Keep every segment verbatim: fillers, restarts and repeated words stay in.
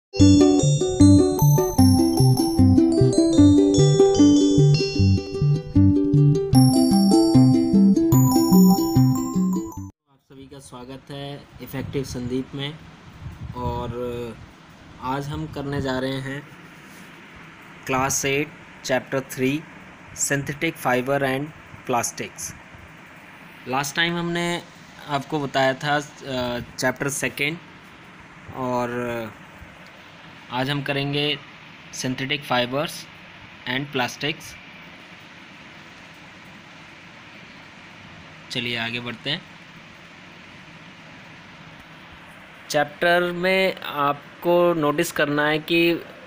आप सभी का स्वागत है इफ़ेक्टिव संदीप में। और आज हम करने जा रहे हैं class eight chapter three synthetic fibre and plastics. Last time हमने आपको बताया था चैप्टर सेकेंड, और आज हम करेंगे सिंथेटिक फाइबर्स एंड प्लास्टिक्स। चलिए आगे बढ़ते हैं। चैप्टर में आपको नोटिस करना है कि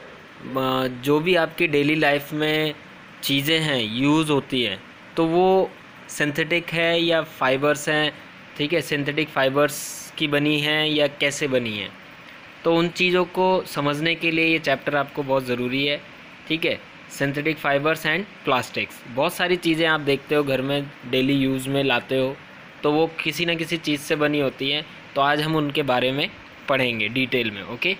जो भी आपकी डेली लाइफ में चीज़ें हैं यूज़ होती हैं, तो वो सिंथेटिक है या फाइबर्स हैं। ठीक है, सिंथेटिक फाइबर्स की बनी हैं या कैसे बनी हैं, तो उन चीज़ों को समझने के लिए ये चैप्टर आपको बहुत ज़रूरी है। ठीक है, सिंथेटिक फाइबर्स एंड प्लास्टिक्स। बहुत सारी चीज़ें आप देखते हो घर में डेली यूज़ में लाते हो, तो वो किसी न किसी चीज़ से बनी होती हैं। तो आज हम उनके बारे में पढ़ेंगे डिटेल में। ओके,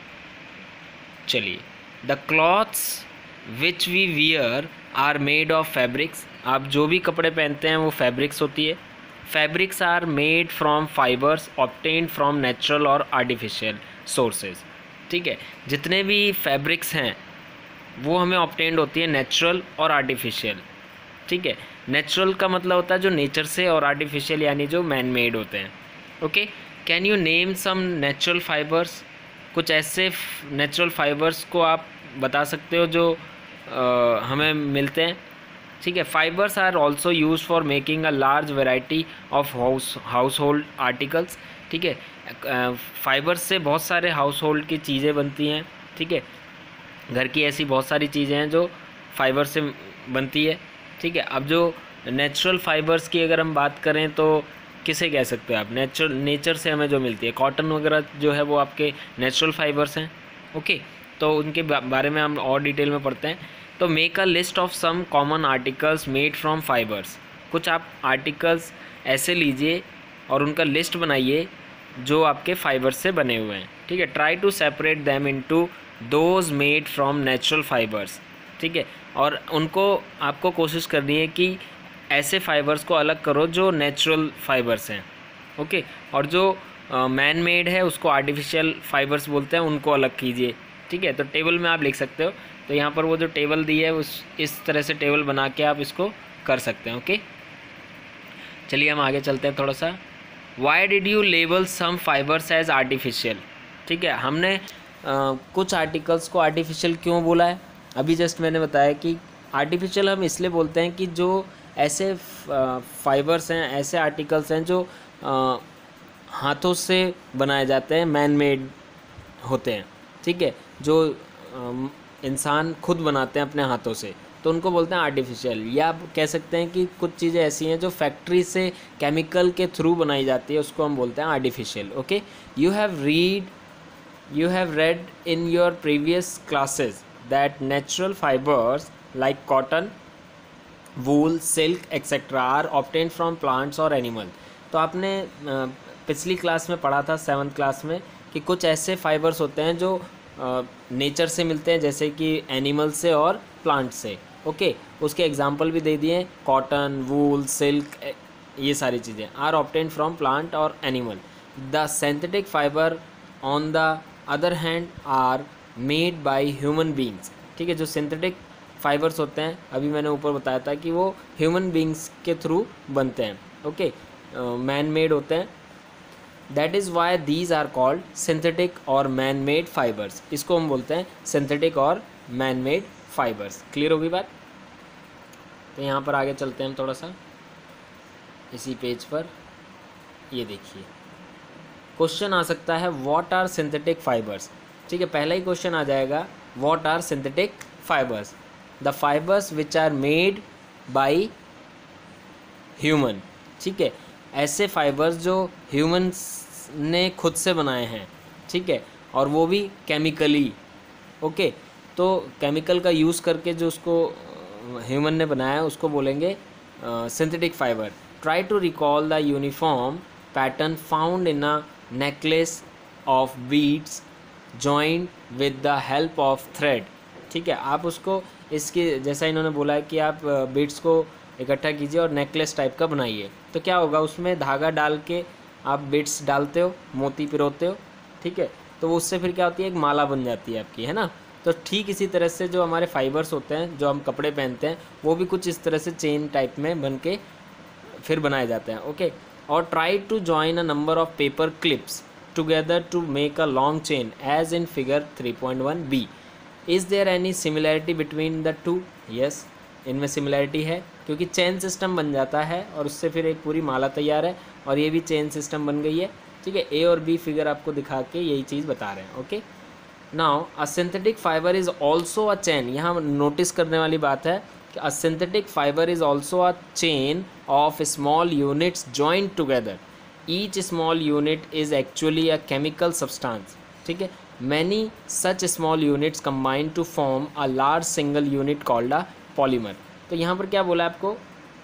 चलिए। The clothes which we wear are made of fabrics. आप जो भी कपड़े पहनते हैं वो फैब्रिक्स होती है। Fabrics are made from fibres obtained from natural और आर्टिफिशियल सोर्सेज। ठीक है, जितने भी फैब्रिक्स हैं वो हमें ऑब्टेन्ड होती है नेचुरल और आर्टिफिशियल। ठीक है, नेचुरल का मतलब होता है जो नेचर से, और आर्टिफिशियल यानी जो मैन मेड होते हैं। Okay, can you name some natural fibres. कुछ ऐसे नेचुरल फाइबर्स को आप बता सकते हो जो आ, हमें मिलते हैं। ठीक है, fibres are also use for making a large variety of house household articles. ठीक है, फाइबर्स से बहुत सारे हाउस होल्ड की चीज़ें बनती हैं। ठीक है, घर की ऐसी बहुत सारी चीज़ें हैं जो फाइबर से बनती है। ठीक है, अब जो नेचुरल फाइबर्स की अगर हम बात करें तो किसे कह सकते हैं आप, नेचुरल नेचर से हमें जो मिलती है, कॉटन वगैरह जो है वो आपके नेचुरल फाइबर्स हैं। ओके, तो उनके बारे में हम और डिटेल में पढ़ते हैं। तो make a list of some common articles made from fibres. कुछ आप आर्टिकल्स ऐसे लीजिए और उनका लिस्ट बनाइए जो आपके फाइबर से बने हुए हैं। ठीक है, try to separate them into those made from natural fibres. ठीक है, और उनको आपको कोशिश करनी है कि ऐसे फाइबर्स को अलग करो जो नेचुरल फाइबर्स हैं। ओके, और जो मैन uh, मेड है उसको आर्टिफिशियल फाइबर्स बोलते हैं, उनको अलग कीजिए। ठीक है, तो टेबल में आप लिख सकते हो। तो यहाँ पर वो जो टेबल दी है उस इस तरह से टेबल बना के आप इसको कर सकते हैं। ओके, चलिए हम आगे चलते हैं थोड़ा सा। Why did you label some fibres as artificial. ठीक है, हमने uh, कुछ आर्टिकल्स को आर्टिफिशियल क्यों बोला है। अभी जस्ट मैंने बताया कि आर्टिफिशियल हम इसलिए बोलते हैं कि जो ऐसे फाइबर्स हैं, ऐसे आर्टिकल्स हैं जो आ, हाथों से बनाए जाते हैं, मैन मेड होते हैं। ठीक है, जो आ, इंसान खुद बनाते हैं अपने हाथों से, तो उनको बोलते हैं आर्टिफिशियल। या आप कह सकते हैं कि कुछ चीज़ें ऐसी हैं जो फैक्ट्री से केमिकल के थ्रू बनाई जाती है, उसको हम बोलते हैं artificial. Okay, you have read you have read in your previous classes that natural fibres like cotton, wool, silk etcetera are obtain from plants और एनिमल। तो आपने पिछली क्लास में पढ़ा था सेवन्थ क्लास में कि कुछ ऐसे फाइबर्स होते हैं जो नेचर से मिलते हैं, जैसे कि एनिमल से और प्लांट से। ओके, उसके एग्जांपल भी दे दिए, कॉटन, वूल, सिल्क, ये सारी चीज़ें आर ऑब्टेन फ्रॉम प्लांट और animal. The synthetic fibre on the other hand are made by human beings. ठीक है, जो सिंथेटिक फाइबर्स होते हैं, अभी मैंने ऊपर बताया था कि वो ह्यूमन बींग्स के थ्रू बनते हैं। ओके, मैन मेड होते हैं। That is why these are called synthetic और मैन मेड फाइबर्स। इसको हम बोलते हैं सिंथेटिक और मैन मेड फाइबर्स। क्लियर होगी बात। तो यहाँ पर आगे चलते हैं हम थोड़ा सा इसी पेज पर। ये देखिए, क्वेश्चन आ सकता है व्हाट आर सिंथेटिक फाइबर्स। ठीक है, पहला ही क्वेश्चन आ जाएगा what are synthetic fibres. The fibres which are made by human. ठीक है, ऐसे फाइबर्स जो ह्यूमन्स ने खुद से बनाए हैं। ठीक है, और वो भी केमिकली। ओके, तो केमिकल का यूज़ करके जो उसको ह्यूमन ने बनाया है उसको बोलेंगे synthetic fibre. Try to recall the uniform pattern found in a necklace of beads joined with the help of thread. ठीक है, आप उसको इसकी जैसा इन्होंने बोला है कि आप बीड्स को इकट्ठा कीजिए और नेकलेस टाइप का बनाइए। तो क्या होगा, उसमें धागा डाल के आप बीड्स डालते हो, मोती पिरोते हो, ठीक है, तो वो उससे फिर क्या होती है, एक माला बन जाती है आपकी, है ना। तो ठीक इसी तरह से जो हमारे फाइबर्स होते हैं, जो हम कपड़े पहनते हैं, वो भी कुछ इस तरह से चेन टाइप में बन के फिर बनाए जाते हैं। ओके, और try to join a number of paper clips together to make a long chain as in figure three point one B. Is there any similarity between the two? Yes, इनमें similarity है, क्योंकि chain system बन जाता है और उससे फिर एक पूरी माला तैयार है, और ये भी चेन सिस्टम बन गई है। ठीक है, ए और बी फिगर आपको दिखा के यही चीज़ बता रहे हैं। Okay, now a synthetic fibre is also a chain. यहाँ नोटिस करने वाली बात है कि a synthetic fibre is also a chain of small units joint together. Each small unit is actually a chemical substance. ठीक है, many such small units combine to form a large single unit called a polymer. तो यहाँ पर क्या बोला आपको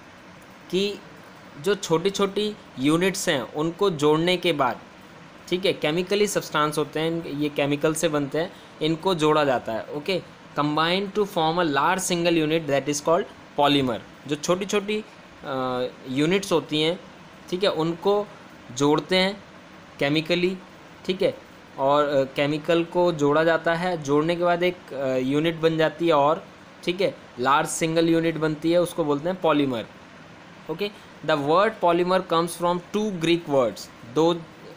कि जो छोटी छोटी यूनिट्स हैं उनको जोड़ने के बाद, ठीक है, केमिकली सब्सटेंस होते हैं, ये केमिकल से बनते हैं, इनको जोड़ा जाता है। Okay, combine to form a large single unit that is called polymer. जो छोटी छोटी यूनिट्स होती हैं, ठीक है, उनको जोड़ते हैं केमिकली, ठीक है, और केमिकल uh, को जोड़ा जाता है, जोड़ने के बाद एक यूनिट uh, बन जाती है, और ठीक है, लार्ज सिंगल यूनिट बनती है, उसको बोलते हैं polymer. Okay, the word polymer comes from two Greek words. दो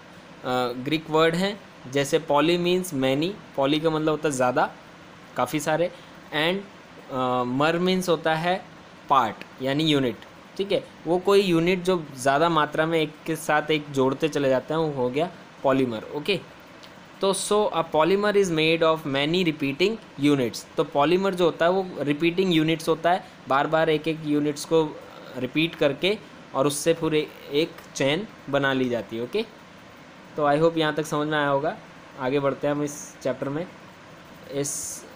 ग्रीक uh, वर्ड हैं, जैसे पॉली मीन्स मैनी, पॉली का मतलब होता है ज़्यादा, काफ़ी सारे, एंड मर मीन्स होता है पार्ट यानी यूनिट। ठीक है, वो कोई यूनिट जो ज़्यादा मात्रा में एक के साथ एक जोड़ते चले जाते हैं, वो हो गया पॉलीमर। ओके, तो so a polymer is made of many repeating units. तो पॉलीमर जो होता है वो रिपीटिंग यूनिट्स होता है, बार बार एक एक यूनिट्स को रिपीट करके और उससे पूरे एक चेन बना ली जाती है। ओके, तो आई होप यहाँ तक समझ में आया होगा। आगे बढ़ते हैं हम इस चैप्टर में। इस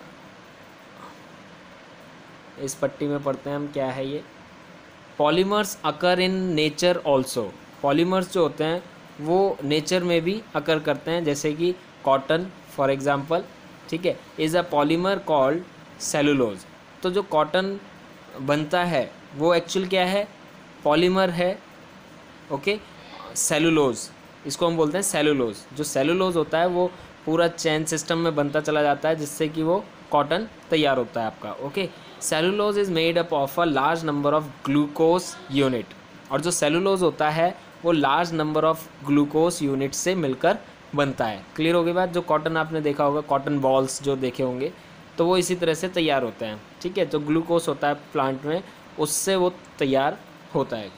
इस पट्टी में पढ़ते हैं हम, क्या है ये। Polymers occur in nature also. Polymers जो होते हैं वो नेचर में भी अकर करते हैं, जैसे कि कॉटन फॉर एग्जांपल, ठीक है, is a polymer called cellulose. तो जो कॉटन बनता है वो एक्चुअल क्या है, पॉलीमर है। ओके, सेलुलोज, इसको हम बोलते हैं सेलुलोज। जो सेलुलोज होता है वो पूरा चेन सिस्टम में बनता चला जाता है, जिससे कि वो कॉटन तैयार होता है आपका। Okay, cellulose is made up of a large number of glucose unit. और जो सेलुलोज होता है वो large number of glucose unit से मिलकर बनता है। क्लियर हो गई बात। जो कॉटन आपने देखा होगा, कॉटन बॉल्स जो देखे होंगे, तो वो इसी तरह से तैयार होते हैं। ठीक है, जो ग्लूकोज होता है प्लांट में, उससे वो तैयार होता है।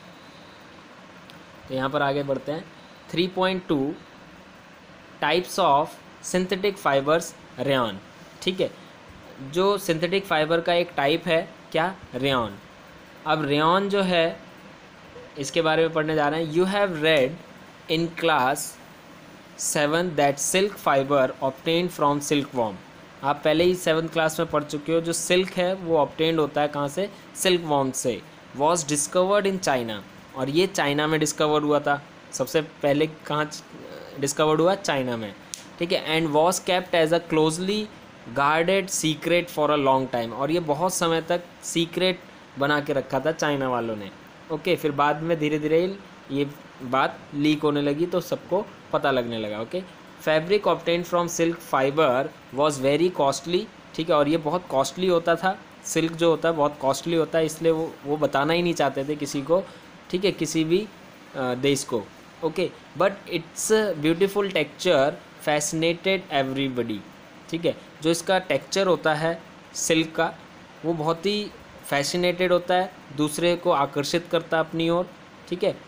तो यहाँ पर आगे बढ़ते हैं। Three point two types of synthetic fibres, rayon. ठीक है, जो सिंथेटिक फाइबर का एक टाइप है क्या, रेयॉन। अब रेयॉन जो है, इसके बारे में पढ़ने जा रहे हैं। You have read in class seven that silk fibre obtained from silk worm. आप पहले ही सेवन्थ क्लास में पढ़ चुके हो। जो सिल्क है वो ऑब्टेन्ड होता है कहाँ से, सिल्क वॉर्म से। वॉज डिस्कवर्ड इन चाइना, और ये चाइना में डिस्कवर हुआ था। सबसे पहले कहाँ डिस्कवर्ड हुआ, चाइना में। ठीक है, and was kept as a closely guarded secret for a long time. और ये बहुत समय तक सीक्रेट बना के रखा था चाइना वालों ने। ओके, फिर बाद में धीरे धीरे ये बात लीक होने लगी तो सबको पता लगने लगा। Okay, fabric obtained from silk fibre was very costly. ठीक है, और ये बहुत कॉस्टली होता था। सिल्क जो होता है बहुत कॉस्टली होता है, इसलिए वो वो बताना ही नहीं चाहते थे किसी को। ठीक है, किसी भी देश को। Okay, but its beautiful texture fascinated everybody. ठीक है, जो इसका टेक्सचर होता है सिल्क का, वो बहुत ही फैसिनेटेड होता है, दूसरे को आकर्षित करता है अपनी ओर। ठीक है,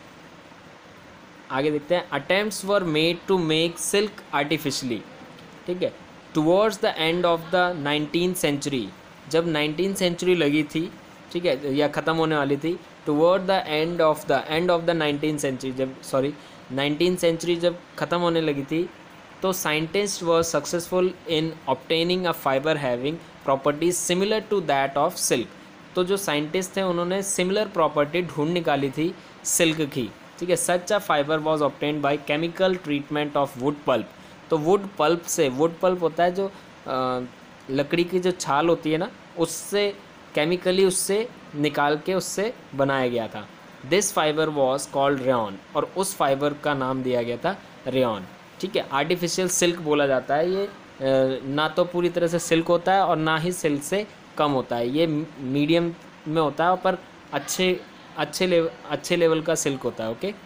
आगे देखते हैं। Attempts were made to make silk artificially. ठीक है, towards the end of the nineteen century, जब नाइनटीन सेंचुरी लगी थी, ठीक है, या ख़त्म होने वाली थी, toward the end of the end of the nineteen century, जब सॉरी नाइनटीन सेंचुरी जब ख़त्म होने लगी थी, तो scientist were successful in obtaining a fibre having properties similar to that of silk. तो जो साइंटिस्ट थे उन्होंने सिमिलर प्रॉपर्टी ढूंढ निकाली थी सिल्क की। ठीक है, such a fibre was obtained by chemical treatment of wood pulp. तो वुड पल्प से, वुड पल्प होता है जो आ, लकड़ी की जो छाल होती है ना, उससे केमिकली उससे निकाल के उससे बनाया गया था। This fibre was called rayon, और उस फाइबर का नाम दिया गया था रेयॉन। ठीक है, आर्टिफिशियल सिल्क बोला जाता है ये, ना तो पूरी तरह से सिल्क होता है और ना ही सिल्क से कम होता है, ये मीडियम में होता है, पर अच्छे अच्छे लेवल अच्छे लेवल का सिल्क होता है। ओके,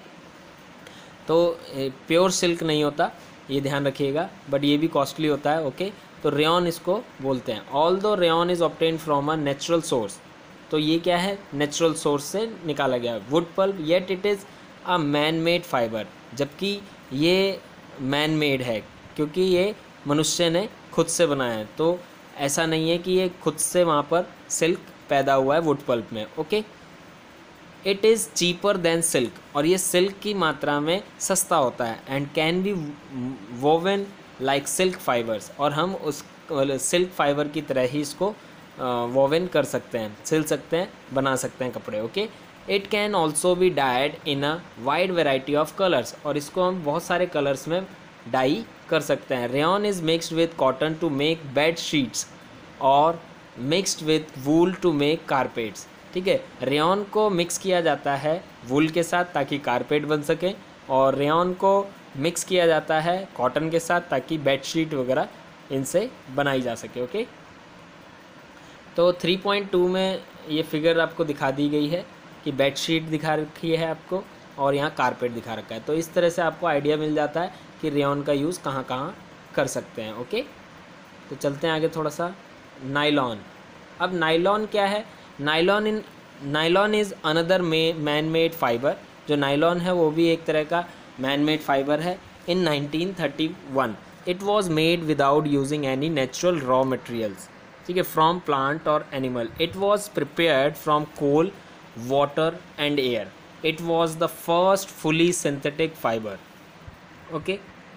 तो प्योर सिल्क नहीं होता, ये ध्यान रखिएगा, बट ये भी कॉस्टली होता है। ओके, तो रेयॉन इसको बोलते हैं। Although rayon is obtain from a natural source, तो ये क्या है, नेचुरल सोर्स से निकाला गया है। Wood pulp yet it is a man made fibre, जबकि ये मैन मेड है क्योंकि ये मनुष्य ने खुद से बनाया है, तो ऐसा नहीं है कि ये खुद से वहाँ पर सिल्क पैदा हुआ है वुड पल्प में। Okay, it is cheaper than silk, और ये सिल्क की मात्रा में सस्ता होता है। And can be woven like silk fibres, और हम उस सिल्क फाइबर की तरह ही इसको वोवन कर सकते हैं, सिल सकते हैं, बना सकते हैं कपड़े। Okay, it can also be dyed in a wide variety of colours, और इसको हम बहुत सारे कलर्स में डाई कर सकते हैं। Rayon is mixed with cotton to make bed sheets और mixed with wool to make carpets. ठीक है, रेयॉन को मिक्स किया जाता है वूल के साथ ताकि कारपेट बन सके, और रेयॉन को मिक्स किया जाता है कॉटन के साथ ताकि बेडशीट वगैरह इनसे बनाई जा सके। ओके, तो थ्री पॉइंट टू में ये फिगर आपको दिखा दी गई है कि बेडशीट दिखा रखी है आपको, और यहाँ कारपेट दिखा रखा है। तो इस तरह से आपको आइडिया मिल जाता है कि रेयॉन का यूज़ कहाँ कहाँ कर सकते हैं। ओके, तो चलते हैं आगे थोड़ा सा। नाइलॉन, अब नाइलॉन क्या है? Nylon in nylon is another man made fibre, जो नाइलॉन है वो भी एक तरह का मैन मेड फाइबर है। In nineteen thirty one it was made without using any natural raw materials, ठीक है, फ्रॉम प्लांट और animal. It was prepared from coal, water and air. It was the first fully synthetic fibre. Okay,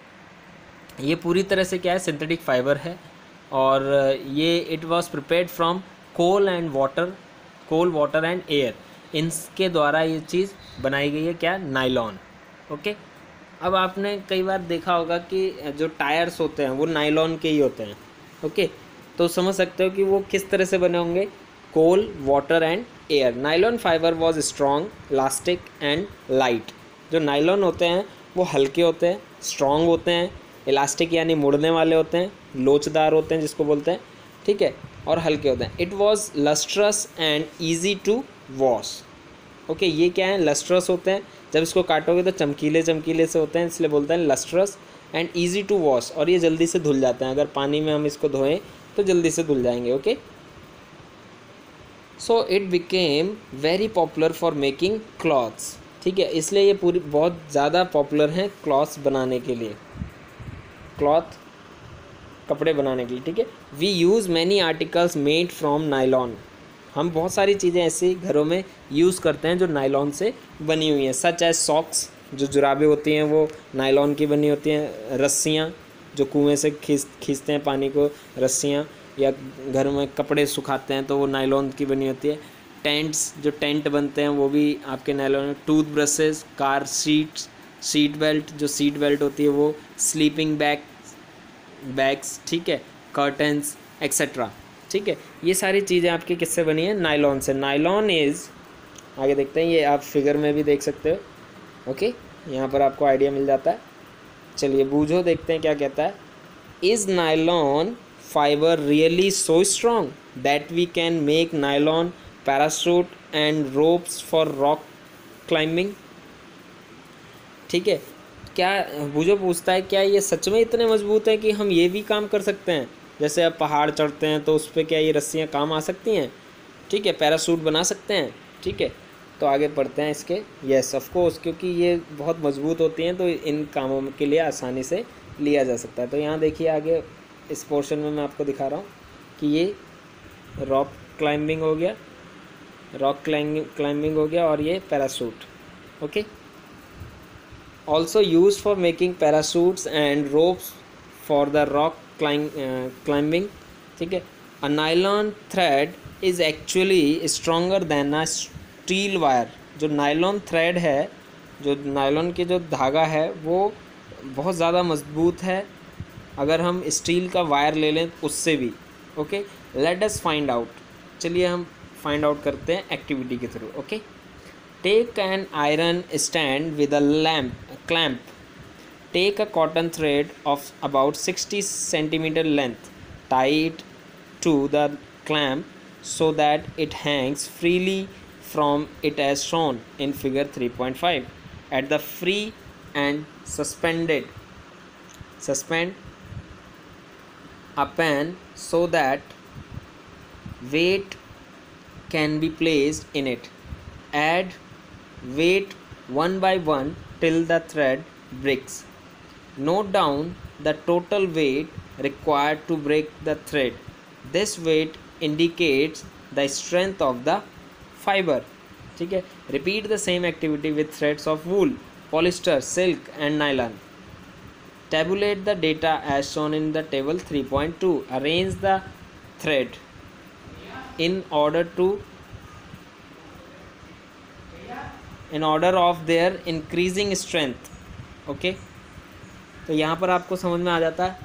ये पूरी तरह से क्या है, synthetic fibre है, और ये it was prepared from coal and water, coal water and air, इनके द्वारा ये चीज़ बनाई गई है, क्या, नाइलॉन। ओके, अब आपने कई बार देखा होगा कि जो टायर्स होते हैं वो नाइलॉन के ही होते हैं। ओके, तो समझ सकते हो कि वो किस तरह से बने होंगे, coal, water and air. Nylon fibre was strong, elastic and light. जो नाइलॉन होते हैं वो हल्के होते हैं, स्ट्रॉन्ग होते हैं, इलास्टिक यानी मुड़ने वाले होते हैं, लोचदार होते हैं जिसको बोलते हैं, ठीक है, और हल्के होते हैं। It was lustrous and easy to wash. Okay, ये क्या है, लस्ट्रस होते हैं, जब इसको काटोगे तो चमकीले चमकीले से होते हैं, इसलिए बोलते हैं lustrous, and easy to wash, और ये जल्दी से धुल जाते हैं, अगर पानी में हम इसको धोएं तो जल्दी से धुल जाएंगे। Okay, so it became very popular for making clothes, ठीक है, इसलिए ये पूरी बहुत ज़्यादा पॉपुलर हैं क्लॉथ्स बनाने के लिए, क्लॉथ कपड़े बनाने के लिए, ठीक है। We use many articles made from nylon, हम बहुत सारी चीज़ें ऐसी घरों में यूज़ करते हैं जो नाइलॉन से बनी हुई हैं, सच एज सॉक्स, जो जुराबें होती हैं वो नाइलॉन की बनी होती हैं, रस्सियाँ जो कुएं से खींच खींचते हैं पानी को, रस्सियाँ, या घर में कपड़े सुखाते हैं तो वो नाइलॉन की बनी होती है। टेंट्स, जो टेंट बनते हैं वो भी आपके nylon. Toothbrushes, car seats, seat belt, जो सीट बेल्ट होती है वो, स्लीपिंग बैग बैग्स, ठीक है, कर्टन्स एक्सेट्रा, ठीक है, ये सारी चीज़ें आपकी किससे बनी है, नाइलॉन से। नाइलॉन इज़, आगे देखते हैं, ये आप फिगर में भी देख सकते हो। ओके, यहाँ पर आपको आइडिया मिल जाता है। चलिए बूझो, देखते हैं क्या कहता है। Is nylon fibre really so strong that we can make nylon parachute and ropes for rock climbing, ठीक है, क्या बूझो पूछता है, क्या ये सच में इतने मजबूत है कि हम ये भी काम कर सकते हैं, जैसे अब पहाड़ चढ़ते हैं तो उस पर क्या ये रस्सियाँ काम आ सकती हैं, ठीक है, पैराशूट बना सकते हैं, ठीक है। तो आगे पढ़ते हैं इसके। येस ऑफ कोर्स, क्योंकि ये बहुत मजबूत होती हैं तो इन कामों के लिए आसानी से लिया जा सकता है। तो यहाँ देखिए आगे इस पोर्शन में मैं आपको दिखा रहा हूँ कि ये रॉक क्लाइंबिंग हो गया, रॉक क्लाइंबिंग क्लाइंबिंग हो गया, और ये parachute. Okay, also use for making parachutes and ropes for the rock climbing, ठीक है। A nylon thread is actually stronger than a steel wire. जो नाइलॉन थ्रेड है, जो नाइलॉन के जो धागा है वो बहुत ज़्यादा मजबूत है अगर हम स्टील का वायर ले लें उससे भी। Okay, let us find out, चलिए हम फाइंड आउट करते हैं एक्टिविटी के through. Okay, take an iron stand with a lamp clamp, take a cotton thread of about sixty centimetre length, tie it to the clamp so that it hangs freely from it as shown in figure three point five. At the free and suspended, suspend a pan so that weight can be placed in it. Add weight one by one till the thread breaks. Note down the total weight required to break the thread. This weight indicates the strength of the fiber. ठीक है, repeat the same activity with threads of wool, polyester, silk and nylon. Tabulate the data as shown in the table three point two. Arrange the thread in order to in order of their increasing strength. Okay okay? तो यहाँ पर आपको समझ में आ जाता है।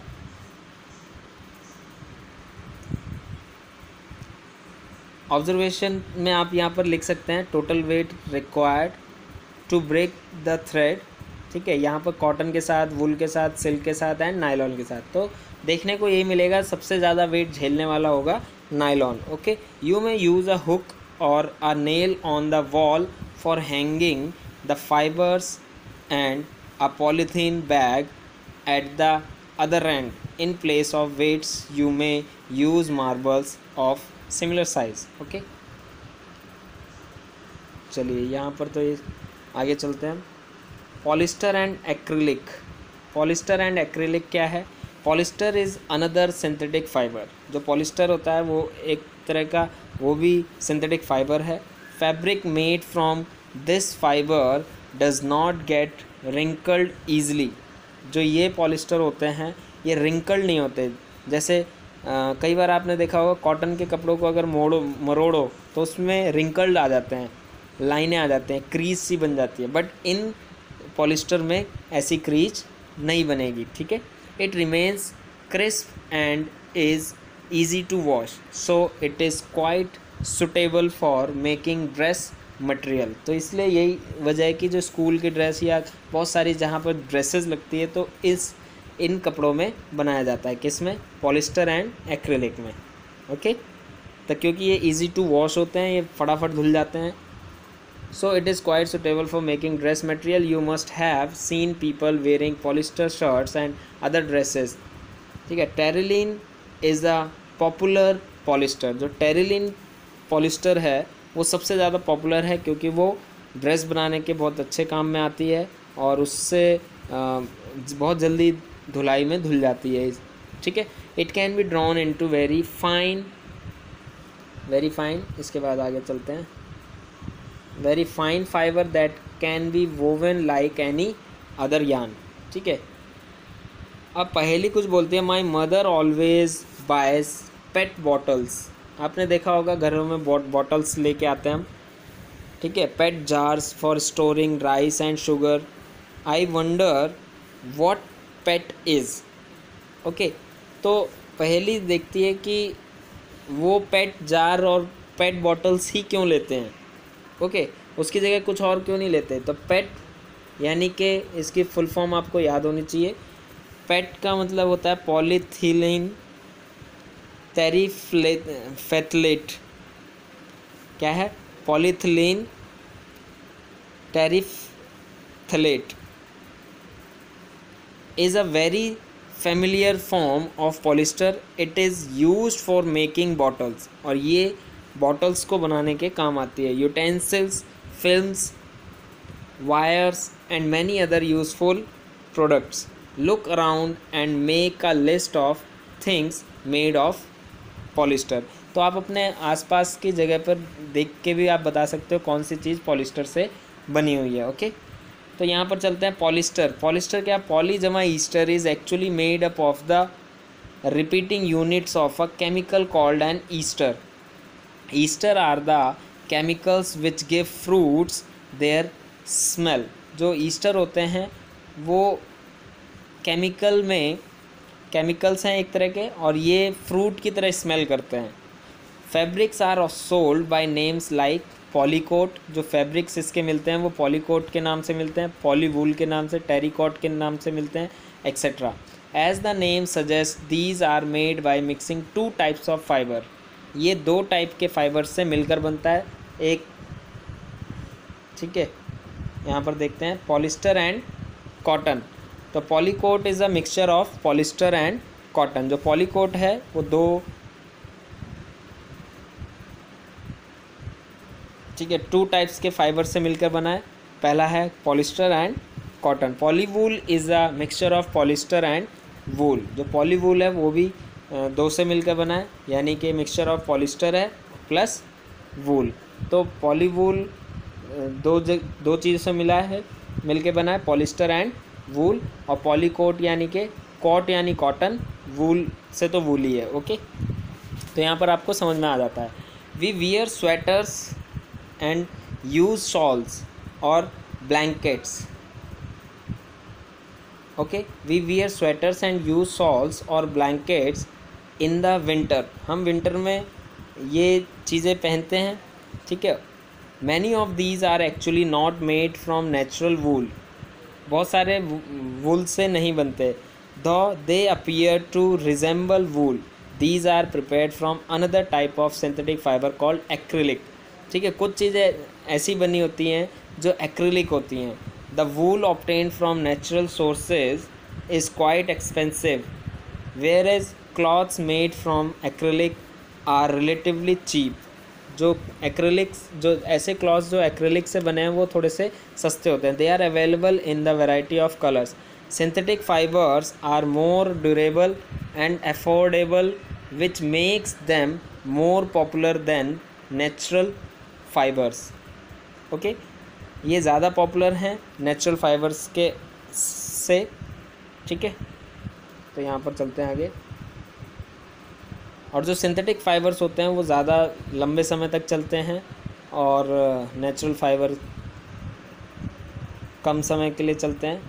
Observation में आप यहाँ पर लिख सकते हैं total weight required to break the thread. ठीक है, यहाँ पर कॉटन के साथ, वुल के साथ, सिल्क के साथ एंड नायलॉन के साथ। तो देखने को यही मिलेगा, सबसे ज़्यादा वेट झेलने वाला होगा nylon. Okay, you may use a hook और a nail on the wall for hanging the fibres and a polythene bag at the other end. In place of weights you may use marbles of similar size. okay, चलिए यहाँ पर तो ये आगे चलते हैं। Polyester and acrylic. Polyester and acrylic क्या है? Polyester is another synthetic fibre. जो पॉलिस्टर होता है वो एक तरह का वो भी सिंथेटिक फाइबर है। Fabric made from this fibre does not get wrinkled easily. जो ये पॉलिस्टर होते हैं ये रिंकल्ड नहीं होते। जैसे आ, कई बार आपने देखा होगा कॉटन के कपड़ों को अगर मोड़ो मरोड़ो तो उसमें रिंकल्ड आ जाते हैं, लाइनें आ जाते हैं, क्रीज सी बन जाती है। बट इन पॉलिस्टर में ऐसी क्रीज नहीं बनेगी। ठीक है, it remains crisp and is easy to wash, so it is quite suitable for making dress material. तो इसलिए यही वजह है कि जो स्कूल की ड्रेस या बहुत सारी जहाँ पर ड्रेसेस लगती है तो इस इन कपड़ों में बनाया जाता है। किस में? पॉलिस्टर एंड एक्रिलिक में। ओके, तो क्योंकि ये इजी टू वॉश होते हैं, ये फटाफट धुल जाते हैं। So it is quite suitable for making dress material. You must have seen people wearing polyester shirts and other dresses. ठीक है, terylene is a popular polyester. जो टेरिलिन पॉलिस्टर है वो सबसे ज़्यादा पॉपुलर है क्योंकि वो ड्रेस बनाने के बहुत अच्छे काम में आती है और उससे बहुत जल्दी धुलाई में धुल जाती है। ठीक है, it can be drawn into very fine very fine इसके बाद आगे चलते हैं। Very fine fibre that can be woven like any other yarn. ठीक है, अब पहेली कुछ बोलती है, my mother always buys PET bottles. आपने देखा होगा घरों में बॉटल्स लेके आते हैं हम। ठीक है, PET jars for storing rice and sugar. I wonder what PET is. Okay, तो पहेली देखती है कि वो पेट जार और पेट बॉटल्स ही क्यों लेते हैं। ओके, उसकी जगह कुछ और क्यों नहीं लेते। तो पेट यानी कि इसकी फुल फॉर्म आपको याद होनी चाहिए। पेट का मतलब होता है पॉलीथिलीन टेरिफेथलेट। क्या है? Polyethylene terephthalate is a very familiar form of polyester. It is used for making bottles और ये bottles को बनाने के काम आती है। Utensils, films, wires and many other useful products. Look around and make a list of things made of polyester. तो आप अपने आसपास की जगह पर देख के भी आप बता सकते हो कौन सी चीज़ पॉलिस्टर से बनी हुई है। ओके, तो यहाँ पर चलते हैं। पॉलिस्टर पॉलिस्टर क्या? पॉली जमा ester is actually made up of the repeating units of a chemical called an ester. Ester are the chemicals which give fruits their smell. जो ईस्टर होते हैं वो केमिकल में केमिकल्स हैं एक तरह के, और ये फ्रूट की तरह स्मेल करते हैं। Fabrics are sold by names like polycot, जो फैब्रिक्स इसके मिलते हैं वो पॉलीकोट के नाम से मिलते हैं, पॉलीवूल के नाम से, टेरिकॉट के नाम से मिलते हैं, एक्सेट्रा। As the name suggest these are made by mixing two types of fibre. ये दो टाइप के फाइबर से मिलकर बनता है एक, ठीक है। यहाँ पर देखते हैं पॉलिस्टर एंड कॉटन। तो polycot is a mixture of polyester and cotton. जो पॉलीकोट है वो दो, ठीक है, टू टाइप्स के फाइबर से मिलकर बना है। पहला है polyester and cotton. Polywool is a mixture of polyester and wool. जो पॉलीवूल है वो भी दो से मिलकर बना है, यानी कि मिक्सचर ऑफ पॉलिस्टर है प्लस वूल। तो पॉलीवूल दो दो चीज़ों से मिला है, मिलके बना है, पॉलिस्टर एंड वूल। और पॉलीकोट यानी कि कॉट यानी कॉटन, वूल से तो वूल ही है। ओके, तो यहाँ पर आपको समझ में आ जाता है। We wear sweaters and use shawls और blankets. Okay, we wear sweaters and use shawls और ब्लैंकेट्स इन द विंटर। हम विंटर में ये चीज़ें पहनते हैं, ठीक है। Many of these are actually not made from natural wool. बहुत सारे वूल से नहीं बनते। Though they appear to resemble wool, these are prepared from another type of synthetic fibre called acrylic. ठीक है, कुछ चीज़ें ऐसी बनी होती हैं जो एक्रिलिक होती हैं। The wool obtained from natural sources is quite expensive, whereas clothes made from acrylic are relatively cheap. जो एक्रिलिक्स, जो ऐसे क्लॉथ्स जो एक्रिलिक से बने हैं वो थोड़े से सस्ते होते हैं। They are available in the variety of colours. Synthetic fibres are more durable and affordable which makes them more popular than natural fibres. Okay, ये ज़्यादा पॉपुलर हैं नेचुरल फाइबर्स के से, ठीक है। तो यहाँ पर चलते हैं आगे। और जो सिंथेटिक फाइबर्स होते हैं वो ज़्यादा लंबे समय तक चलते हैं और नेचुरल फाइबर कम समय के लिए चलते हैं।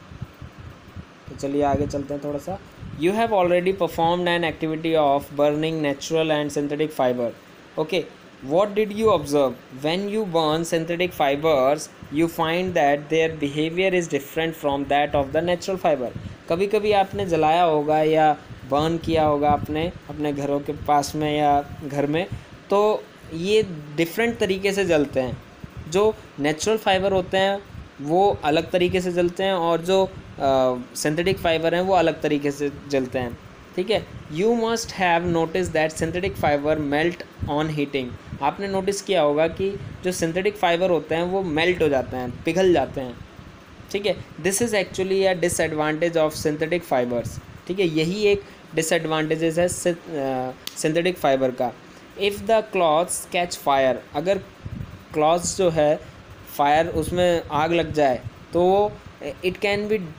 तो चलिए आगे चलते हैं थोड़ा सा। You have already performed an activity of burning natural and synthetic fibre. Okay, what did you observe? When you burn synthetic fibers, you find that their behavior is different from that of the natural fiber. कभी कभी आपने जलाया होगा या burn किया होगा आपने अपने घरों के पास में या घर में, तो ये डिफरेंट तरीके से जलते हैं। जो नेचुरल फाइबर होते हैं वो अलग तरीके से जलते हैं और जो सिंथेटिक फाइबर हैं वो अलग तरीके से जलते हैं, ठीक है। You must have notice that synthetic fibre melt on heating. आपने नोटिस किया होगा कि जो सिंथेटिक फाइबर होते हैं वो मेल्ट हो जाते हैं, पिघल जाते हैं, ठीक है। This is actually a disadvantage of synthetic fibres, ठीक है। यही एक डिसएडवांटेजेस है सिंथेटिक फाइबर का। If the clothes catch fire, अगर क्लॉथ्स जो है फायर उसमें आग लग जाए तो इट कैन बी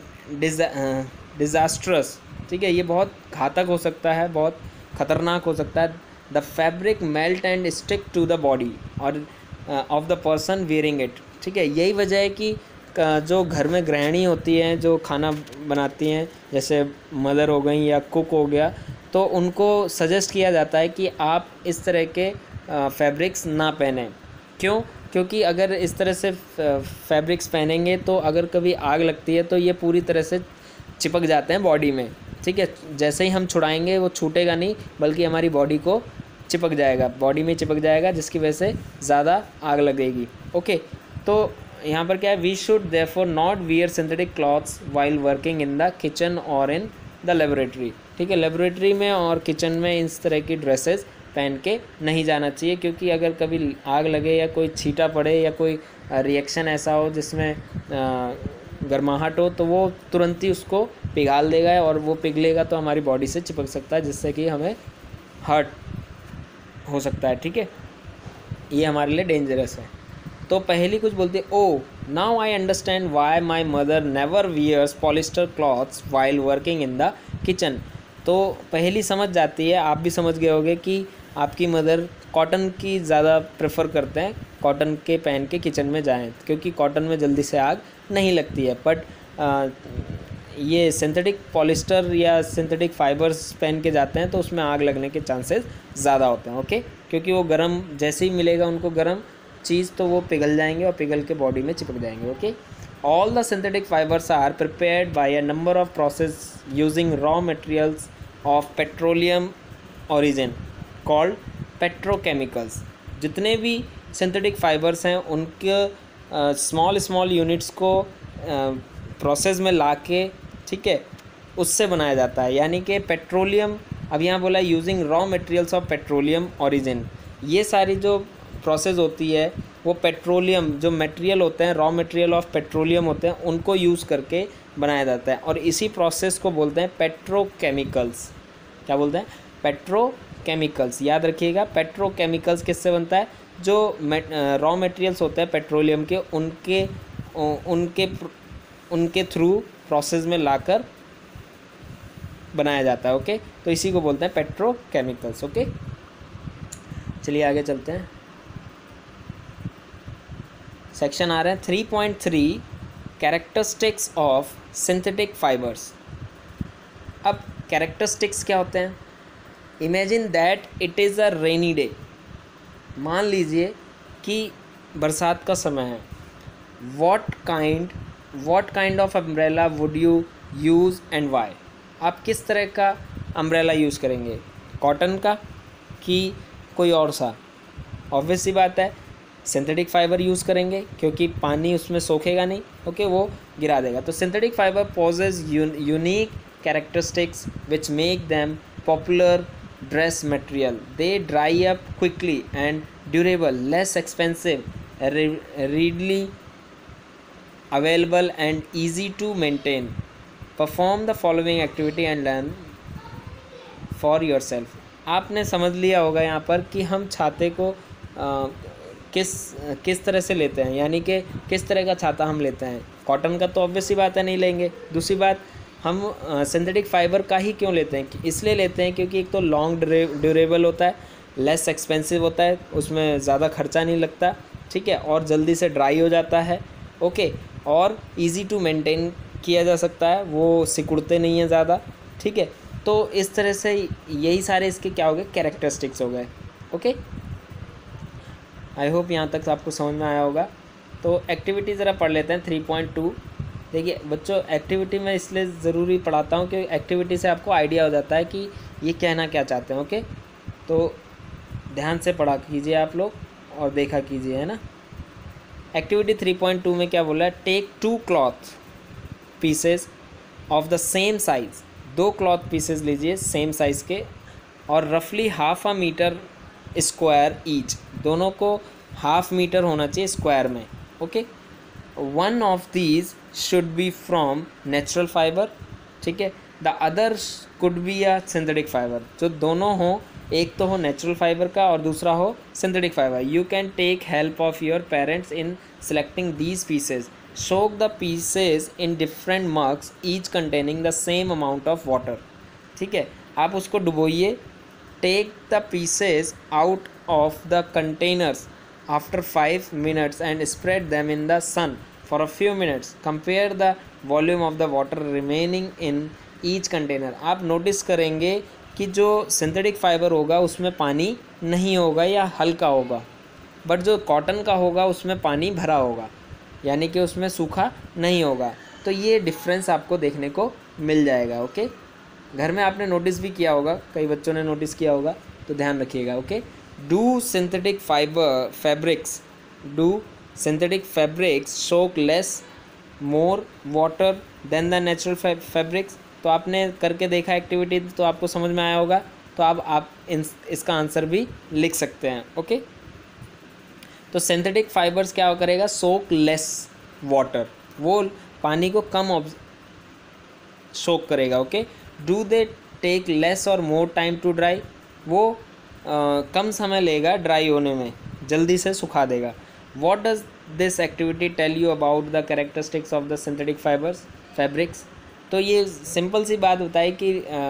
डिज़ास्ट्रस, ठीक है। ये बहुत घातक हो सकता है, बहुत ख़तरनाक हो सकता है। The fabric melt and stick to the body और of the person wearing it, ठीक है। यही वजह है कि जो घर में गृहिणी होती हैं जो खाना बनाती हैं, जैसे मदर हो गई या कुक हो गया, तो उनको सजेस्ट किया जाता है कि आप इस तरह के फैब्रिक्स ना पहनें। क्यों? क्योंकि अगर इस तरह से फैब्रिक्स पहनेंगे तो अगर कभी आग लगती है तो ये पूरी तरह से चिपक जाते हैं बॉडी में, ठीक है। जैसे ही हम छुड़ाएंगे वो छूटेगा नहीं बल्कि हमारी बॉडी को चिपक जाएगा, बॉडी में चिपक जाएगा, जिसकी वजह से ज़्यादा आग लगेगी। ओके, तो यहाँ पर क्या है, we should therefore not wear synthetic clothes while working in the kitchen or in the laboratory, ठीक है। लेबोरेटरी में और किचन में इस तरह की ड्रेसेस पहन के नहीं जाना चाहिए, क्योंकि अगर कभी आग लगे या कोई छींटा पड़े या कोई रिएक्शन ऐसा हो जिसमें गर्माहट हो तो वो तुरंत ही उसको पिघाल देगा और वो पिघलेगा तो हमारी बॉडी से चिपक सकता है, जिससे कि हमें हर्ट हो सकता है, ठीक है। ये हमारे लिए डेंजरस है। तो पहली कुछ बोलती है, oh now I understand why my mother never wears polyester clothes while working in the kitchen. तो पहली समझ जाती है, आप भी समझ गए होंगे कि आपकी मदर कॉटन की ज़्यादा प्रेफर करते हैं, कॉटन के पहन के किचन में जाएं, क्योंकि कॉटन में जल्दी से आग नहीं लगती है। बट ये सिंथेटिक पॉलिस्टर या सिंथेटिक फाइबर्स पहन के जाते हैं तो उसमें आग लगने के चांसेस ज़्यादा होते हैं। ओके, क्योंकि वो गर्म जैसे ही मिलेगा उनको गर्म चीज़ तो वो पिघल जाएंगे और पिघल के बॉडी में चिपक जाएंगे। Okay, all the synthetic fibres are prepared by a number of process using raw materials of petroleum origin called petrochemicals. जितने भी सिंथेटिक फाइबर्स हैं उनके स्मॉल स्मॉल यूनिट्स को प्रोसेस में ला के, ठीक है, उससे बनाया जाता है। यानी कि पेट्रोलियम, अब यहाँ बोला using raw materials of petroleum origin, ये सारी जो प्रोसेस होती है वो पेट्रोलियम जो मटेरियल होते हैं, रॉ मटेरियल ऑफ पेट्रोलियम होते हैं, उनको यूज़ करके बनाया जाता है और इसी प्रोसेस को बोलते हैं पेट्रोकेमिकल्स। क्या बोलते हैं? पेट्रोकेमिकल्स। याद रखिएगा, पेट्रोकेमिकल्स किससे बनता है? जो रॉ मटेरियल्स होते हैं पेट्रोलियम के, उनके उनके उनके थ्रू प्रोसेस में लाकर बनाया जाता है। ओके, तो इसी को बोलते हैं पेट्रोकेमिकल्स। ओके, चलिए आगे चलते हैं। सेक्शन आ रहे हैं three point three characteristics of synthetic fibres. अब कैरेक्टरिस्टिक्स क्या होते हैं? Imagine that it is a rainy day. मान लीजिए कि बरसात का समय है। What kind what kind of umbrella would you use and why? आप किस तरह का अम्ब्रेला यूज़ करेंगे? कॉटन का कि कोई और सा? ऑब्वियस सी बात है सिंथेटिक फाइबर यूज़ करेंगे क्योंकि पानी उसमें सोखेगा नहीं। ओके, वो गिरा देगा। तो synthetic fibre possess unique characteristics which make them popular dress material. They dry up quickly and durable, less expensive, readily available and easy to maintain. Perform the following activity and learn for yourself. आपने समझ लिया होगा यहाँ पर कि हम छाते को आ, किस किस तरह से लेते हैं, यानी कि किस तरह का छाता हम लेते हैं। कॉटन का तो ऑब्वियस सी बात है नहीं लेंगे। दूसरी बात, हम सिंथेटिक फाइबर का ही क्यों लेते हैं? इसलिए लेते हैं क्योंकि एक तो लॉन्ग ड्यूरेबल होता है, लेस एक्सपेंसिव होता है, उसमें ज़्यादा खर्चा नहीं लगता, ठीक है, और जल्दी से ड्राई हो जाता है। ओके, और इजी टू मेंटेन किया जा सकता है, वो सिकुड़ते नहीं हैं ज़्यादा, ठीक है। तो इस तरह से यही सारे इसके क्या हो गए? कैरेक्टरिस्टिक्स हो गए। ओके, आई होप यहाँ तक आपको समझ में आया होगा। तो एक्टिविटी ज़रा पढ़ लेते हैं थ्री पॉइंट टू। देखिए बच्चों, एक्टिविटी में इसलिए ज़रूरी पढ़ाता हूँ कि एक्टिविटी से आपको आइडिया हो जाता है कि ये कहना क्या चाहते हैं। ओके, तो ध्यान से पढ़ा कीजिए आप लोग और देखा कीजिए, है ना। एक्टिविटी थ्री पॉइंट टू में क्या बोला है? Take two cloth pieces of the same size. दो क्लॉथ पीसेस लीजिए सेम साइज़ के और रफली half a metre square each. दोनों को हाफ मीटर होना चाहिए स्क्वायर में। Okay, one of these should be from natural fibre, ठीक है। The other could be a synthetic fibre. जो दोनों हों, एक तो हो नेचुरल फाइबर का और दूसरा हो synthetic fibre. You can take help of your parents in selecting these pieces. Soak the pieces in different mugs each containing the same amount of water, ठीक है। आप उसको डुबोइए। Take the pieces out of the containers after five minutes and spread them in the sun for a few minutes. Compare the volume of the water remaining in each container. आप notice करेंगे कि जो synthetic fibre होगा उसमें पानी नहीं होगा या हल्का होगा, बट जो कॉटन का होगा उसमें पानी भरा होगा, यानी कि उसमें सूखा नहीं होगा। तो ये डिफरेंस आपको देखने को मिल जाएगा। ओके, घर में आपने नोटिस भी किया होगा, कई बच्चों ने नोटिस किया होगा, तो ध्यान रखिएगा। Okay, do synthetic fibre fabrics do synthetic fabrics soak less more water than the natural fabrics. तो आपने करके देखा एक्टिविटी, तो आपको समझ में आया होगा। तो अब आप इन इसका आंसर भी लिख सकते हैं। ओके, तो सिंथेटिक फाइबर्स क्या करेगा? सोक लेस वाटर, वो पानी को कम सोक करेगा। Okay, do they take less or more time to dry? वो आ, कम समय लेगा ड्राई होने में, जल्दी से सुखा देगा। What does this activity tell you about the characteristics of the synthetic fibres fabrics? तो ये सिंपल सी बात बताए कि आ,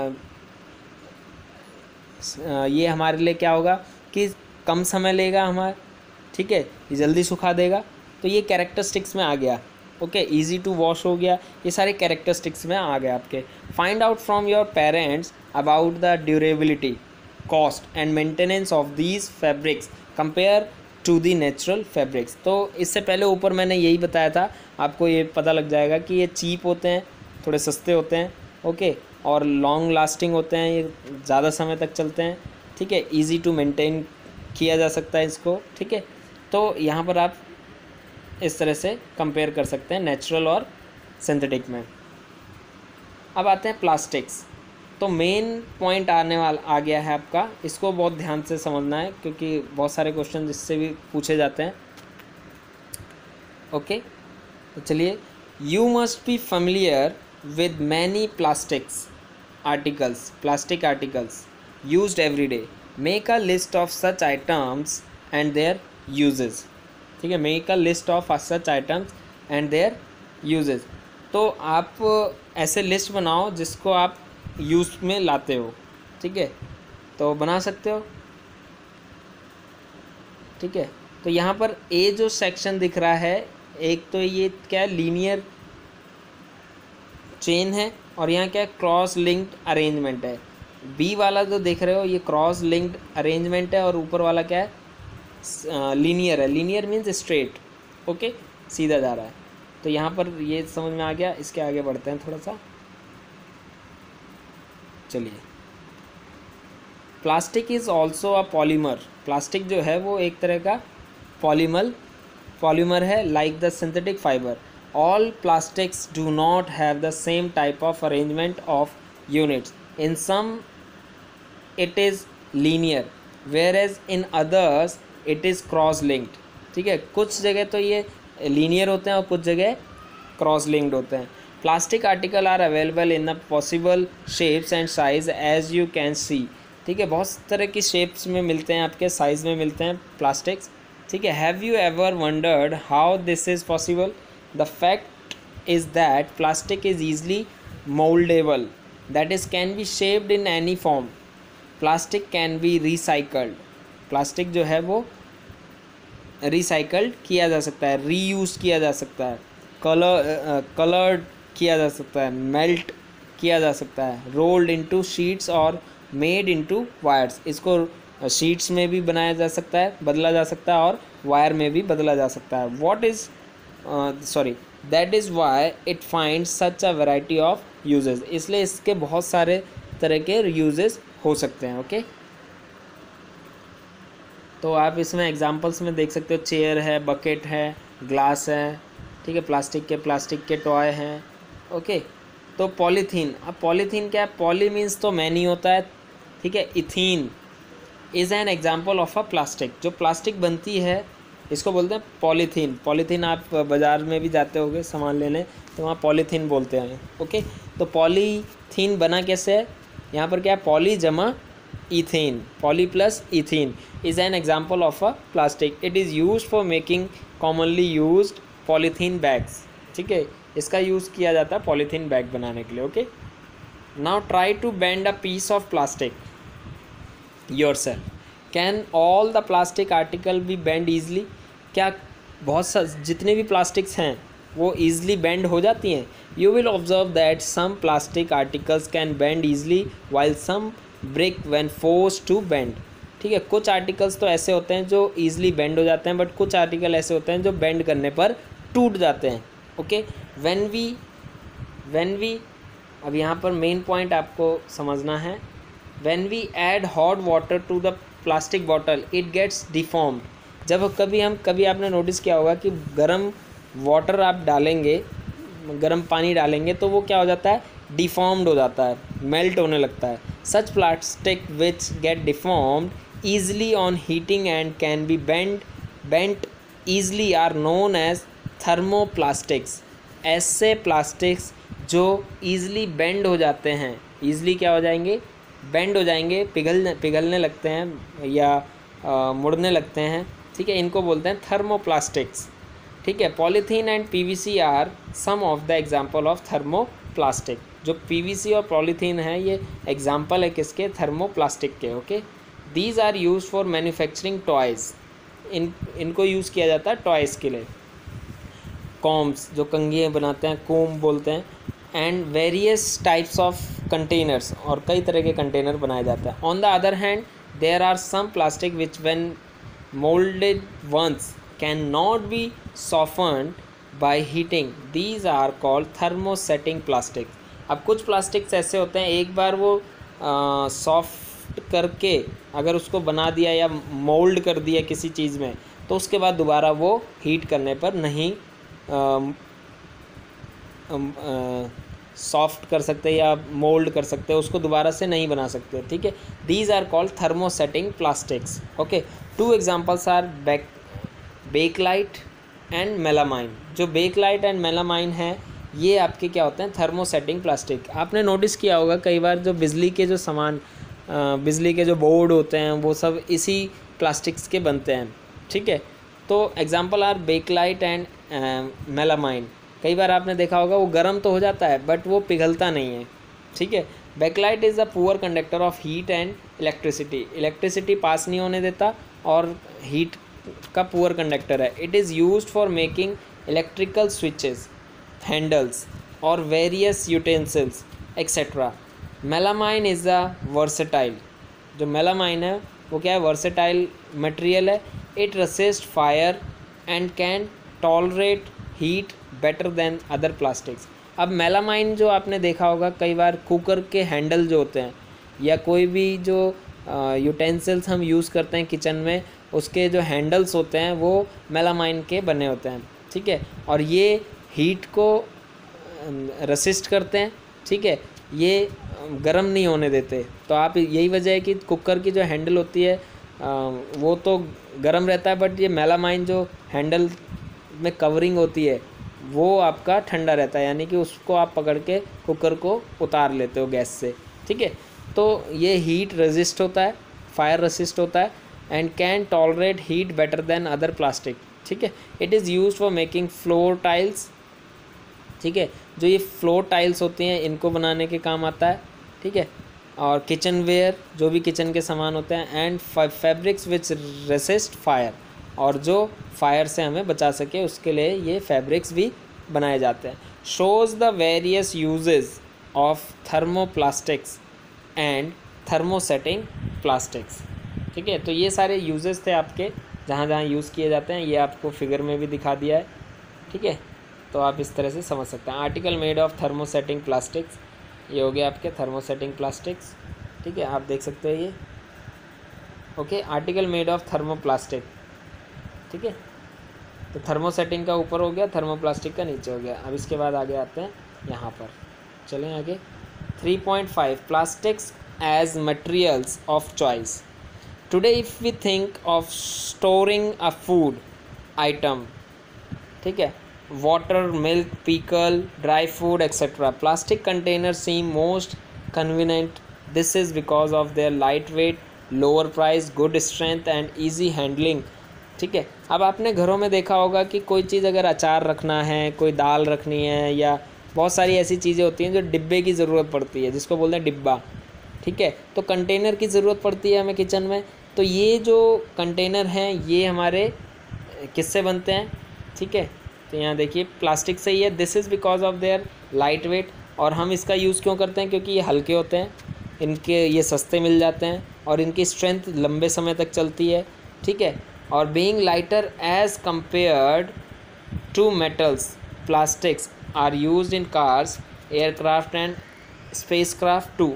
आ, ये हमारे लिए क्या होगा कि कम समय लेगा हमारा, ठीक है, ये जल्दी सुखा देगा। तो ये कैरेक्टरिस्टिक्स में आ गया। ओके, इजी टू वॉश हो गया, ये सारे कैरेक्टरिस्टिक्स में आ गए आपके। Find out from your parents about the durability, cost and maintenance of these fabrics compare to the natural fabrics. तो इससे पहले ऊपर मैंने यही बताया था, आपको ये पता लग जाएगा कि ये चीप होते हैं, थोड़े सस्ते होते हैं, ओके, और लॉन्ग लास्टिंग होते हैं, ये ज़्यादा समय तक चलते हैं, ठीक है, इजी टू मेंटेन किया जा सकता है इसको, ठीक है। तो यहाँ पर आप इस तरह से कंपेयर कर सकते हैं नेचुरल और सिंथेटिक में। अब आते हैं प्लास्टिक्स। तो मेन पॉइंट आने वाला आ गया है आपका, इसको बहुत ध्यान से समझना है क्योंकि बहुत सारे क्वेश्चन इससे भी पूछे जाते हैं, ओके। तो चलिए, you must be familiar with many plastics articles, plastic articles used every day, make a list of such items and their uses, ठीक है, make a list of such items and their uses. तो आप ऐसे list बनाओ जिसको आप use में लाते हो, ठीक है, तो बना सकते हो, ठीक है। तो यहाँ पर ए जो सेक्शन दिख रहा है, एक तो ये क्या है, लीनियर चेन है, और यहाँ क्या है, क्रॉस लिंक्ड अरेंजमेंट है। बी वाला जो देख रहे हो ये क्रॉस लिंक्ड अरेंजमेंट है, और ऊपर वाला क्या है, लीनियर है। लीनियर मीन्स स्ट्रेट, ओके, सीधा जा रहा है। तो यहाँ पर ये समझ में आ गया। इसके आगे बढ़ते हैं थोड़ा सा, चलिए। Plastic is also a polymer, plastic जो है वो एक तरह का पॉलीमर पॉलीमर है, like the synthetic fibre. All plastics do not have the same type of arrangement of units, in some it is linear whereas in others it is cross linked, ठीक है। कुछ जगह तो ये linear होते हैं और कुछ जगह क्रॉस लिंक्ड होते हैं। Plastic article are available in the possible shapes and size as you can see, ठीक है, बहुत तरह की शेप्स में मिलते हैं, आपके साइज़ में मिलते हैं प्लास्टिक्स, ठीक है। Have you ever wondered how this is possible? The fact is that plastic is easily mouldable, that is can be shaped in any form. Plastic can be recycled, plastic जो है वो recycled किया जा सकता है, reuse किया जा सकता है, कलर कलर्ड किया जा सकता है, मेल्ट किया जा सकता है, rolled into sheets or made into wires. इसको शीट्स में भी बनाया जा सकता है, बदला जा सकता है, और वायर में भी बदला जा सकता है। What is sorry that is why it finds such a variety of uses, इसलिए इसके बहुत सारे तरह के यूजेस हो सकते हैं, ओके। तो आप इसमें एग्जांपल्स में देख सकते हो, चेयर है, बकेट है, ग्लास है, ठीक है, प्लास्टिक के प्लास्टिक के टॉय हैं, ओके। तो पॉलीथीन, अब पॉलीथीन क्या है, पॉली मीन्स तो मैनी होता है, ठीक है। Ethene is an example of a plastic, जो प्लास्टिक बनती है इसको बोलते हैं पॉलीथीन। पॉलीथीन आप बाज़ार में भी जाते होगे सामान लेने, तो वहाँ पॉलीथीन बोलते हैं, ओके। तो पॉलीथीन बना कैसे है, यहाँ पर क्या है, पॉली जमा ethane, poly plus ethene is an example of a plastic. It is use for making commonly used polythene bags, ठीक है, इसका यूज़ किया जाता है पॉलीथीन बैग बनाने के लिए, okay. Now try to bend a piece of plastic yourself, can all the plastic article be bend easily? क्या बहुत सा जितने भी प्लास्टिक्स हैं वो ईजिली बेंड हो जाती हैं? You will observe that some plastic articles can bend easily while some break when force to bend, ठीक है। कुछ आर्टिकल्स तो ऐसे होते हैं जो ईजिली बेंड हो जाते हैं, बट कुछ आर्टिकल ऐसे होते हैं जो बेंड करने पर टूट जाते हैं, okay. When we when we अब यहाँ पर मेन पॉइंट आपको समझना है, when we add hot water to the plastic bottle it gets deformed. जब कभी हम कभी आपने नोटिस किया होगा कि गर्म वाटर आप डालेंगे, गर्म पानी डालेंगे, तो वो क्या हो जाता है, डिफॉर्म्ड हो जाता है, मेल्ट होने लगता है। Such plastic which get deformed easily on heating and can be bend bent easily are known as thermoplastics. ऐसे प्लास्टिक्स जो ईजली बेंड हो जाते हैं, ईजली क्या हो जाएंगे, बेंड हो जाएंगे, पिघलने पिघलने लगते हैं या आ, मुड़ने लगते हैं, ठीक है, इनको बोलते हैं थर्मोप्लास्टिक्स, ठीक है। Polythene and PVC are some of the example of thermoplastic. जो पीवीसी और पॉलीथीन है ये एग्जांपल है किसके, थर्मोप्लास्टिक के, okay. These are use for manufacturing toys, इन इनको यूज़ किया जाता है टॉयज़ के लिए। कॉम्स, जो कंघियाँ बनाते हैं कोम बोलते हैं, and various types of containers, और कई तरह के कंटेनर बनाए जाते हैं। On the other hand there are some plastic which when moulded once can not be softened by heating, these are called thermosetting plastic. अब कुछ प्लास्टिक्स ऐसे होते हैं, एक बार वो सॉफ्ट करके अगर उसको बना दिया या मोल्ड कर दिया किसी चीज़ में, तो उसके बाद दोबारा वो हीट करने पर नहीं सॉफ्ट कर सकते या मोल्ड कर सकते, उसको दोबारा से नहीं बना सकते, ठीक है। These are called thermosetting plastics, okay. Two examples are back bakelite and melamine. जो बेकलाइट एंड मेलामाइन है ये आपके क्या होते हैं, थर्मोसेटिंग प्लास्टिक। आपने नोटिस किया होगा कई बार जो बिजली के जो सामान, बिजली के जो बोर्ड होते हैं वो सब इसी प्लास्टिक्स के बनते हैं, ठीक है। तो example are bakelite and melamine. कई बार आपने देखा होगा वो गर्म तो हो जाता है बट वो पिघलता नहीं है, ठीक है। Bakelite is a poor conductor of heat and electricity. Electricity pass नहीं होने देता और हीट का पुअर कंडक्टर है। It is used for making electrical switches, handles और various utensils etcetera. Melamine is a versatile. जो मेलामाइन है वो क्या है, वर्सेटाइल मटेरियल है। It resist fire and can tolerate heat better than other plastics. अब melamine जो आपने देखा होगा कई बार कुकर के हैंडल जो होते हैं या कोई भी जो यूटेंसिल्स हम यूज़ करते हैं किचन में, उसके जो हैंडल्स होते हैं वो मेलामाइन के बने होते हैं, ठीक है। और ये हीट को रेसिस्ट करते हैं, ठीक है, ये गर्म नहीं होने देते। तो आप यही वजह है कि कुकर की जो हैंडल होती है वो तो गर्म रहता है, बट ये मेलामाइन जो हैंडल में कवरिंग होती है वो आपका ठंडा रहता है, यानी कि उसको आप पकड़ के कुकर को उतार लेते हो गैस से, ठीक है। तो ये हीट रेजिस्ट होता है, फायर रेसिस्ट होता है, and can tolerate heat better than other plastic, ठीक है। It is use for making floor tiles, ठीक है। जो ये फ्लोर टाइल्स होती हैं इनको बनाने के काम आता है, ठीक है। और किचन वेयर, जो भी किचन के सामान होते हैं, and fabrics which resist fire, और जो फायर से हमें बचा सके उसके लिए ये फैब्रिक्स भी बनाए जाते हैं। Shows the various uses of thermoplastics and thermosetting plastics, ठीक है। तो ये सारे यूजेस थे आपके जहाँ जहाँ यूज़ किए जाते हैं, ये आपको फिगर में भी दिखा दिया है, ठीक है। तो आप इस तरह से समझ सकते हैं। Article made of thermosetting plastics, ये हो गया आपके थर्मोसेटिंग प्लास्टिक्स, ठीक है, आप देख सकते हैं ये, okay. Article made of thermoplastic, ठीक है। तो थर्मोसेटिंग का ऊपर हो गया, थर्मोप्लास्टिक का नीचे हो गया। अब इसके बाद आगे आते हैं यहाँ पर, चलें आगे। Three point five plastics as materials of choice. Today if we think of storing a food item, ठीक है, water, milk, pickle, dry food, et cetera. Plastic containers seem most convenient. This is because of their lightweight, lower price, good strength and easy handling. ठीक है। अब आपने घरों में देखा होगा कि कोई चीज़ अगर अचार रखना है, कोई दाल रखनी है, या बहुत सारी ऐसी चीज़ें होती हैं जो डिब्बे की ज़रूरत पड़ती है, जिसको बोलते हैं डिब्बा, ठीक है। तो कंटेनर की ज़रूरत पड़ती है हमें किचन में। तो ये जो कंटेनर हैं ये हमारे किससे बनते हैं, ठीक है। तो यहाँ देखिए प्लास्टिक से ही है। This is because of their light weight. और हम इसका यूज़ क्यों करते हैं, क्योंकि ये हल्के होते हैं, इनके ये सस्ते मिल जाते हैं और इनकी स्ट्रेंथ लंबे समय तक चलती है, ठीक है। और being lighter as compared to metals, plastics are used in cars, aircraft and spacecraft too.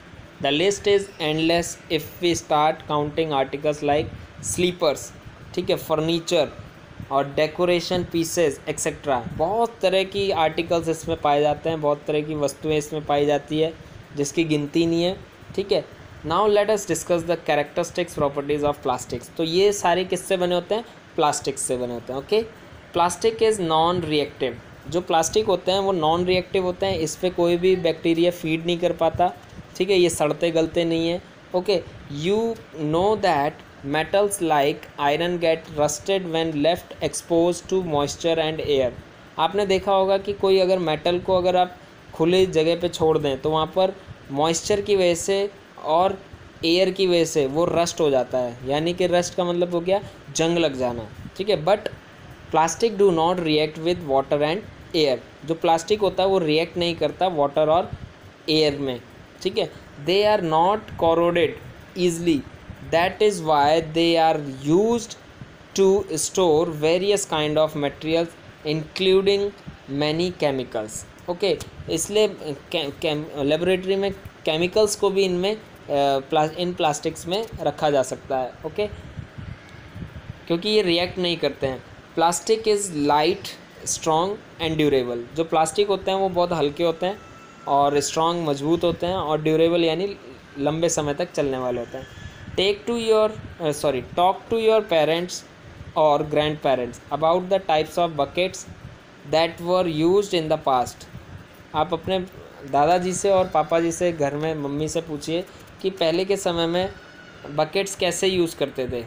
The list is endless if we start counting articles like slippers, ठीक है, फर्नीचर और डेकोरेशन पीसेस एक्सेट्रा। बहुत तरह की आर्टिकल्स इसमें पाए जाते हैं, बहुत तरह की वस्तुएं इसमें पाई जाती है जिसकी गिनती नहीं है, ठीक है। Now let us discuss the characteristics properties of plastics. तो ये सारे किससे बने होते हैं, प्लास्टिक्स से बने होते हैं, okay. Plastic is non reactive. जो प्लास्टिक होते हैं वो नॉन रिएक्टिव होते हैं, इस पर कोई भी बैक्टीरिया फीड नहीं कर पाता, ठीक है, ये सड़ते गलते नहीं हैं, okay. You know that metals like iron get rusted when left exposed to moisture and air. आपने देखा होगा कि कोई अगर मेटल को अगर आप खुली जगह पे छोड़ दें तो वहाँ पर मॉइस्चर की वजह से और एयर की वजह से वो रस्ट हो जाता है, यानी कि रस्ट का मतलब हो गया जंग लग जाना, ठीक है। But plastic do not react with water and air, जो प्लास्टिक होता है वो रिएक्ट नहीं करता वाटर और एयर में, ठीक है। They are not corroded easily, that is why they are used to store various kind of materials including many chemicals, okay okay, इसलिए लेबोरेटरी में केमिकल्स को भी इनमें प्ला, इन प्लास्टिक्स में रखा जा सकता है, ओके okay? क्योंकि ये रिएक्ट नहीं करते हैं। Plastic is light, strong and durable, जो प्लास्टिक होते हैं वो बहुत हल्के होते हैं और स्ट्रॉन्ग, मजबूत होते हैं, और ड्यूरेबल यानी लंबे समय तक चलने वाले होते हैं। Take to your sorry talk to your parents और grand parents about the types of buckets that were used in the past. आप अपने दादाजी से और पापा जी से, घर में मम्मी से पूछिए कि पहले के समय में बकेट्स कैसे यूज़ करते थे।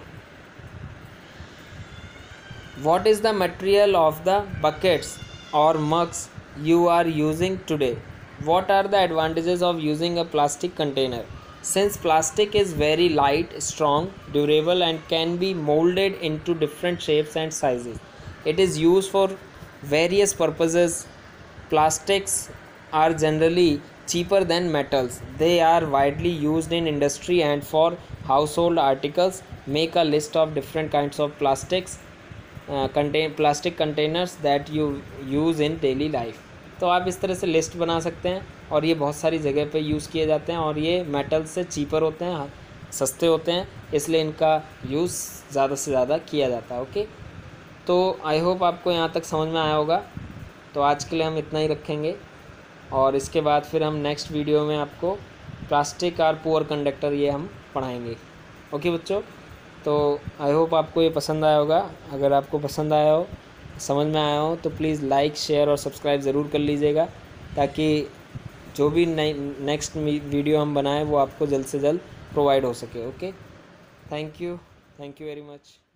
What is the material of the buckets or mugs you are using today? What are the advantages of using a plastic container? Since plastic is very light, strong, durable and can be molded into different shapes and sizes, it is used for various purposes. Plastics are generally cheaper than metals. They are widely used in industry and for household articles. Make a list of different kinds of plastics contain plastic containers that you use in daily life. तो आप इस तरह से list बना सकते हैं, और ये बहुत सारी जगह पे यूज़ किए जाते हैं, और ये मेटल से चीपर होते हैं, सस्ते होते हैं, इसलिए इनका यूज़ ज़्यादा से ज़्यादा किया जाता है, ओके। तो आई होप आपको यहाँ तक समझ में आया होगा। तो आज के लिए हम इतना ही रखेंगे, और इसके बाद फिर हम नेक्स्ट वीडियो में आपको प्लास्टिक और पुअर कंडक्टर ये हम पढ़ाएंगे, ओके बच्चों। तो आई होप आपको ये पसंद आया होगा। अगर आपको पसंद आया हो, समझ में आया हो, तो प्लीज़ लाइक, शेयर और सब्सक्राइब ज़रूर कर लीजिएगा, ताकि जो भी नई नेक्स्ट वीडियो हम बनाएं वो आपको जल्द से जल्द प्रोवाइड हो सके, okay. Thank you, thank you very much.